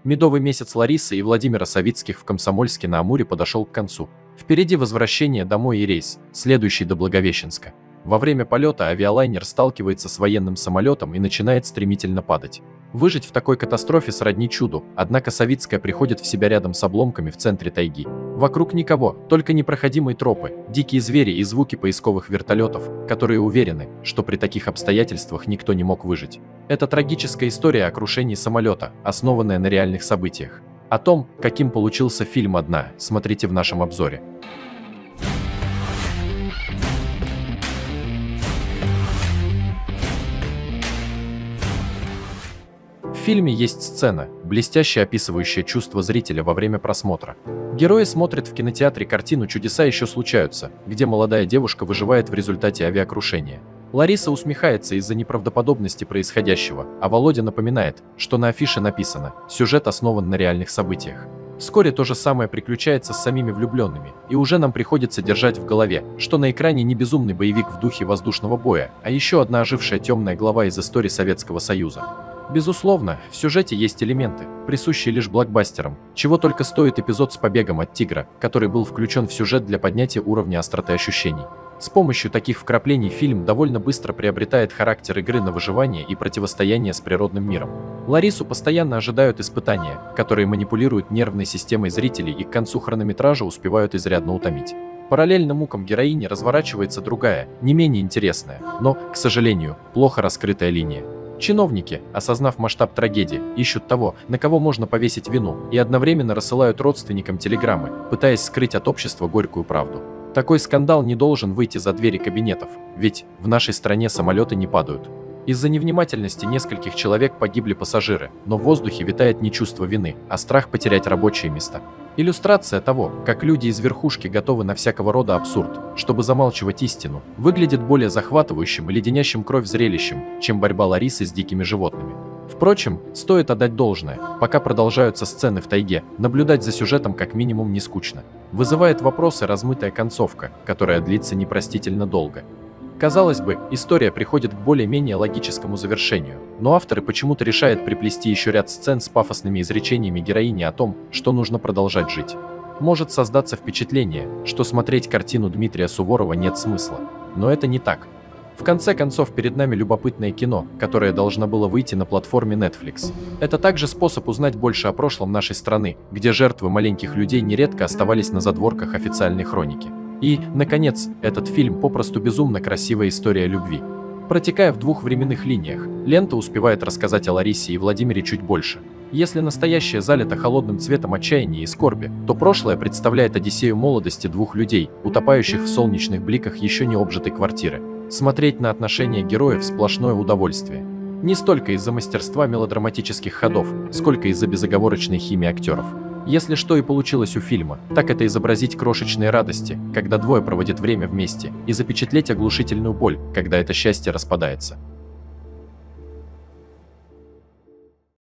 Медовый месяц Ларисы и Владимира Савицких в Комсомольске-на-Амуре подошел к концу. Впереди возвращение домой и рейс, следующий до Благовещенска. Во время полета авиалайнер сталкивается с военным самолетом и начинает стремительно падать. Выжить в такой катастрофе сродни чуду, однако Савицкая приходит в себя рядом с обломками в центре тайги. Вокруг никого, только непроходимые тропы, дикие звери и звуки поисковых вертолетов, которые уверены, что при таких обстоятельствах никто не мог выжить. Это трагическая история о крушении самолета, основанная на реальных событиях. О том, каким получился фильм «Одна», смотрите в нашем обзоре. В фильме есть сцена, блестяще описывающая чувство зрителя во время просмотра. Герои смотрят в кинотеатре картину «Чудеса еще случаются», где молодая девушка выживает в результате авиакрушения. Лариса усмехается из-за неправдоподобности происходящего, а Володя напоминает, что на афише написано «Сюжет основан на реальных событиях». Вскоре то же самое приключается с самими влюбленными, и уже нам приходится держать в голове, что на экране не безумный боевик в духе воздушного боя, а еще одна ожившая темная глава из истории Советского Союза. Безусловно, в сюжете есть элементы, присущие лишь блокбастерам, чего только стоит эпизод с побегом от тигра, который был включен в сюжет для поднятия уровня остроты ощущений. С помощью таких вкраплений фильм довольно быстро приобретает характер игры на выживание и противостояние с природным миром. Ларису постоянно ожидают испытания, которые манипулируют нервной системой зрителей и к концу хронометража успевают изрядно утомить. Параллельно мукам героини разворачивается другая, не менее интересная, но, к сожалению, плохо раскрытая линия. Чиновники, осознав масштаб трагедии, ищут того, на кого можно повесить вину, и одновременно рассылают родственникам телеграммы, пытаясь скрыть от общества горькую правду. Такой скандал не должен выйти за двери кабинетов, ведь в нашей стране самолеты не падают. Из-за невнимательности нескольких человек погибли пассажиры, но в воздухе витает не чувство вины, а страх потерять рабочие места. Иллюстрация того, как люди из верхушки готовы на всякого рода абсурд, чтобы замалчивать истину, выглядит более захватывающим и леденящим кровь зрелищем, чем борьба Ларисы с дикими животными. Впрочем, стоит отдать должное, пока продолжаются сцены в тайге, наблюдать за сюжетом как минимум не скучно. Вызывает вопросы размытая концовка, которая длится непростительно долго. Казалось бы, история приходит к более-менее логическому завершению, но авторы почему-то решают приплести еще ряд сцен с пафосными изречениями героини о том, что нужно продолжать жить. Может создаться впечатление, что смотреть картину Дмитрия Суворова нет смысла, но это не так. В конце концов, перед нами любопытное кино, которое должно было выйти на платформе Netflix. Это также способ узнать больше о прошлом нашей страны, где жертвы маленьких людей нередко оставались на задворках официальной хроники. И, наконец, этот фильм попросту безумно красивая история любви. Протекая в двух временных линиях, лента успевает рассказать о Ларисе и Владимире чуть больше. Если настоящее залито холодным цветом отчаяния и скорби, то прошлое представляет одиссею молодости двух людей, утопающих в солнечных бликах еще не обжитой квартиры. Смотреть на отношения героев сплошное удовольствие. Не столько из-за мастерства мелодраматических ходов, сколько из-за безоговорочной химии актеров. Если что и получилось у фильма, так это изобразить крошечные радости, когда двое проводят время вместе, и запечатлеть оглушительную боль, когда это счастье распадается.